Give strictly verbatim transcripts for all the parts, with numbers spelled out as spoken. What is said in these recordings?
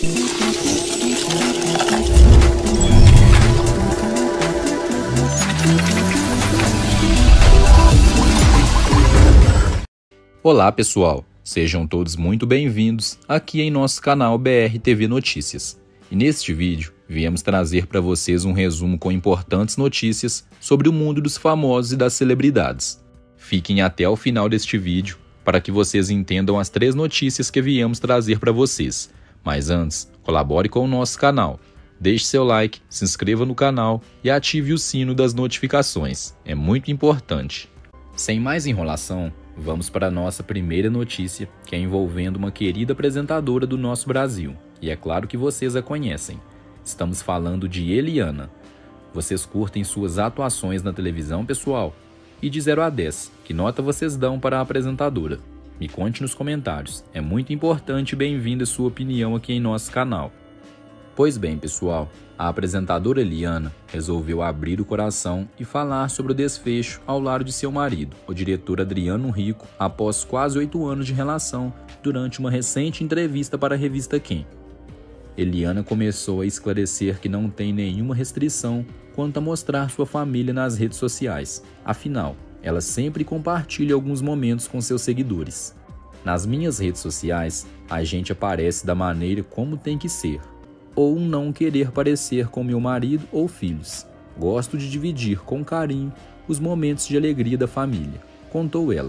Olá pessoal, sejam todos muito bem-vindos aqui em nosso canal B R T V Notícias. E neste vídeo, viemos trazer para vocês um resumo com importantes notícias sobre o mundo dos famosos e das celebridades. Fiquem até o final deste vídeo para que vocês entendam as três notícias que viemos trazer para vocês. Mas antes, colabore com o nosso canal. Deixe seu like, se inscreva no canal e ative o sino das notificações. É muito importante. Sem mais enrolação, vamos para a nossa primeira notícia, que é envolvendo uma querida apresentadora do nosso Brasil. E é claro que vocês a conhecem. Estamos falando de Eliana. Vocês curtem suas atuações na televisão, pessoal? E de zero a dez, que nota vocês dão para a apresentadora? Me conte nos comentários. É muito importante e bem-vinda a sua opinião aqui em nosso canal. Pois bem, pessoal, a apresentadora Eliana resolveu abrir o coração e falar sobre o desfecho ao lado de seu marido, o diretor Adriano Rico, após quase oito anos de relação, durante uma recente entrevista para a revista Quem. Eliana começou a esclarecer que não tem nenhuma restrição quanto a mostrar sua família nas redes sociais. Afinal, ela sempre compartilha alguns momentos com seus seguidores. Nas minhas redes sociais, a gente aparece da maneira como tem que ser, ou não querer parecer com meu marido ou filhos. Gosto de dividir com carinho os momentos de alegria da família, contou ela.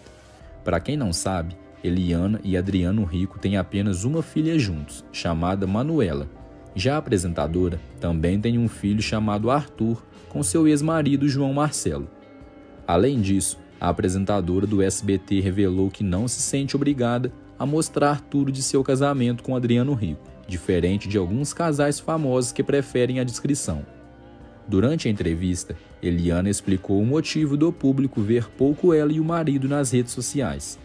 Para quem não sabe, Eliana e Adriano Rico têm apenas uma filha juntos, chamada Manuela. Já a apresentadora também tem um filho chamado Arthur, com seu ex-marido João Marcelo. Além disso, a apresentadora do S B T revelou que não se sente obrigada a mostrar tudo de seu casamento com Adriano Rico, diferente de alguns casais famosos que preferem a discrição. Durante a entrevista, Eliana explicou o motivo do público ver pouco ela e o marido nas redes sociais.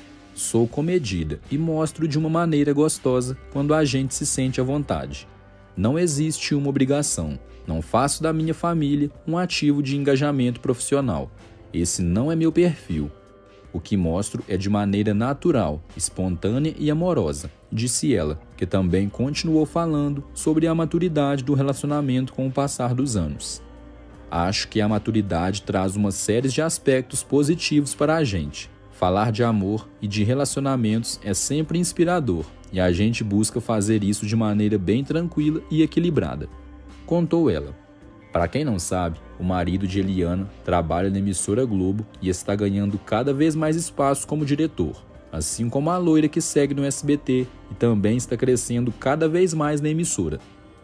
Sou comedida e mostro de uma maneira gostosa quando a gente se sente à vontade. Não existe uma obrigação. Não faço da minha família um ativo de engajamento profissional. Esse não é meu perfil. O que mostro é de maneira natural, espontânea e amorosa, disse ela, que também continuou falando sobre a maturidade do relacionamento com o passar dos anos. Acho que a maturidade traz uma série de aspectos positivos para a gente. Falar de amor e de relacionamentos é sempre inspirador e a gente busca fazer isso de maneira bem tranquila e equilibrada, contou ela. Para quem não sabe, o marido de Eliana trabalha na emissora Globo e está ganhando cada vez mais espaço como diretor, assim como a loira que segue no S B T e também está crescendo cada vez mais na emissora.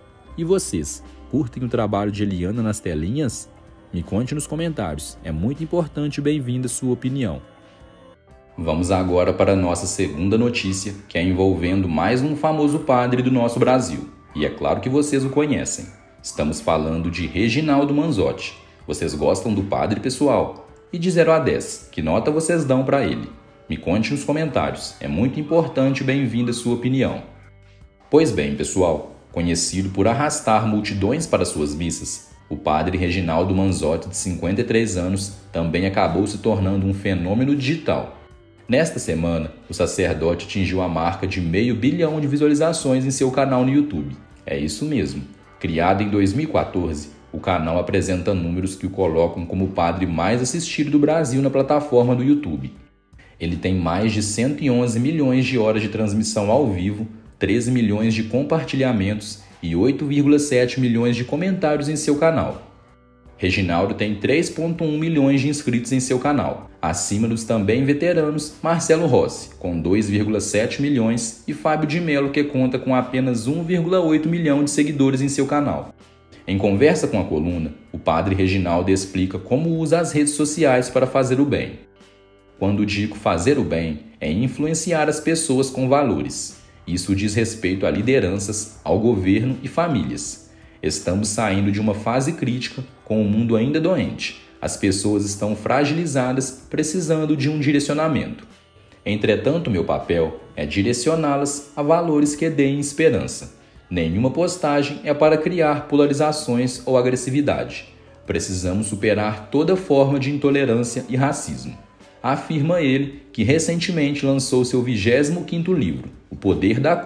E vocês, curtem o trabalho de Eliana nas telinhas? Me conte nos comentários, é muito importante e bem-vinda a sua opinião. Vamos agora para a nossa segunda notícia, que é envolvendo mais um famoso padre do nosso Brasil. E é claro que vocês o conhecem. Estamos falando de Reginaldo Manzotti. Vocês gostam do padre, pessoal? E de zero a dez, que nota vocês dão para ele? Me conte nos comentários, é muito importante e bem-vinda a sua opinião. Pois bem, pessoal, conhecido por arrastar multidões para suas missas, o padre Reginaldo Manzotti, de cinquenta e três anos, também acabou se tornando um fenômeno digital. Nesta semana, o sacerdote atingiu a marca de meio bilhão de visualizações em seu canal no YouTube. É isso mesmo. Criado em dois mil e quatorze, o canal apresenta números que o colocam como o padre mais assistido do Brasil na plataforma do YouTube. Ele tem mais de cento e onze milhões de horas de transmissão ao vivo, treze milhões de compartilhamentos e oito vírgula sete milhões de comentários em seu canal. Reginaldo tem três vírgula um milhões de inscritos em seu canal, acima dos também veteranos Marcelo Rossi, com dois vírgula sete milhões, e Fábio de Mello, que conta com apenas um vírgula oito milhão de seguidores em seu canal. Em conversa com a coluna, o padre Reginaldo explica como usa as redes sociais para fazer o bem. Quando digo fazer o bem, é influenciar as pessoas com valores. Isso diz respeito a lideranças, ao governo e famílias. Estamos saindo de uma fase crítica com o mundo ainda doente. As pessoas estão fragilizadas, precisando de um direcionamento. Entretanto, meu papel é direcioná-las a valores que deem esperança. Nenhuma postagem é para criar polarizações ou agressividade. Precisamos superar toda forma de intolerância e racismo. Afirma ele, que recentemente lançou seu vigésimo quinto livro, O Poder da Cura,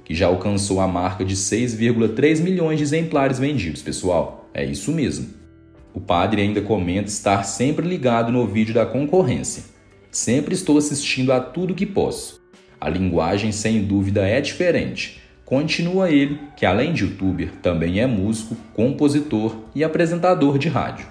que já alcançou a marca de seis vírgula três milhões de exemplares vendidos, pessoal. É isso mesmo. O padre ainda comenta estar sempre ligado no vídeo da concorrência. Sempre estou assistindo a tudo que posso. A linguagem, sem dúvida, é diferente. Continua ele, que além de youtuber, também é músico, compositor e apresentador de rádio.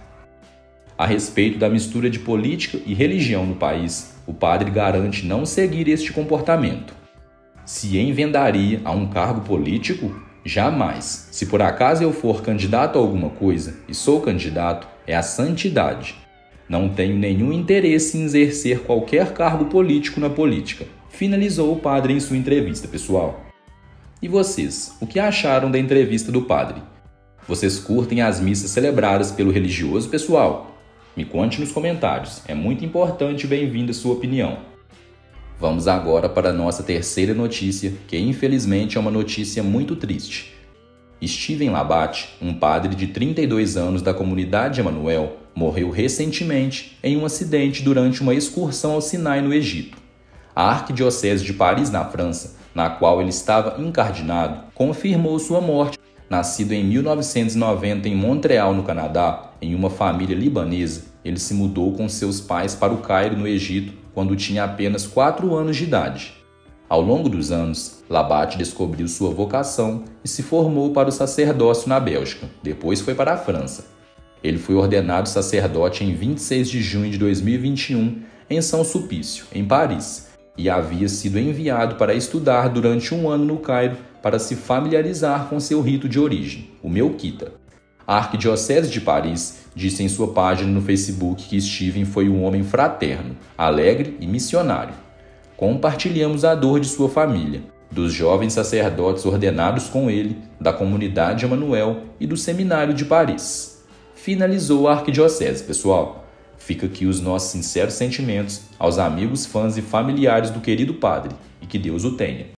A respeito da mistura de política e religião no país, o padre garante não seguir este comportamento. Se envendaria a um cargo político? Jamais. Se por acaso eu for candidato a alguma coisa, e sou candidato, é a santidade. Não tenho nenhum interesse em exercer qualquer cargo político na política, finalizou o padre em sua entrevista, pessoal. E vocês, o que acharam da entrevista do padre? Vocês curtem as missas celebradas pelo religioso, pessoal? Me conte nos comentários, é muito importante e bem-vinda a sua opinião. Vamos agora para a nossa terceira notícia, que infelizmente é uma notícia muito triste. Steven Labat, um padre de trinta e dois anos da comunidade Emanuel, morreu recentemente em um acidente durante uma excursão ao Sinai, no Egito. A Arquidiocese de Paris, na França, na qual ele estava incardinado, confirmou sua morte. Nascido em mil novecentos e noventa em Montreal, no Canadá, em uma família libanesa, ele se mudou com seus pais para o Cairo, no Egito, quando tinha apenas quatro anos de idade. Ao longo dos anos, Labat descobriu sua vocação e se formou para o sacerdócio na Bélgica, depois foi para a França. Ele foi ordenado sacerdote em vinte e seis de junho de dois mil e vinte e um, em São Sulpício, em Paris, e havia sido enviado para estudar durante um ano no Cairo para se familiarizar com seu rito de origem, o Melquita. A Arquidiocese de Paris disse em sua página no Facebook que Steven foi um homem fraterno, alegre e missionário. Compartilhamos a dor de sua família, dos jovens sacerdotes ordenados com ele, da comunidade Emanuel e do seminário de Paris. Finalizou a Arquidiocese, pessoal. Fica aqui os nossos sinceros sentimentos aos amigos, fãs e familiares do querido padre, e que Deus o tenha.